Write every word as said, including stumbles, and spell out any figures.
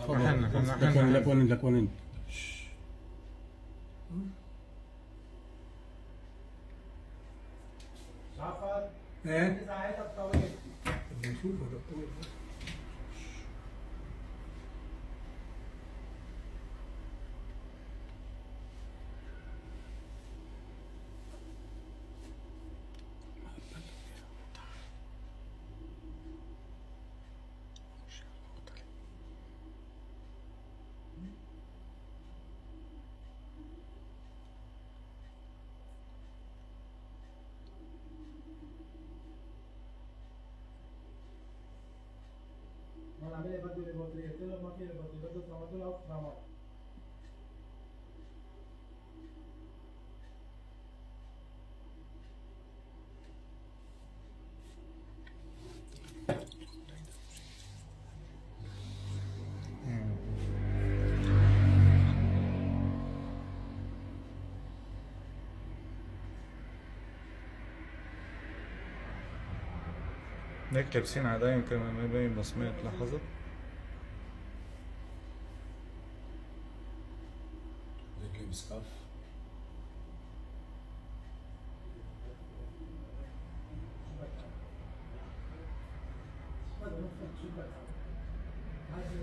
تفضل. لك وين لك وين لك وين. جعفر ايه ساعتك طويل. نشوف هذا طويل. non avere fatto le bottiglie, ma che le bottiglie, ho trovato la trama. هيك لابسين عدايم كمان ما يبين بصمات. لاحظت؟ هيك لابس كف.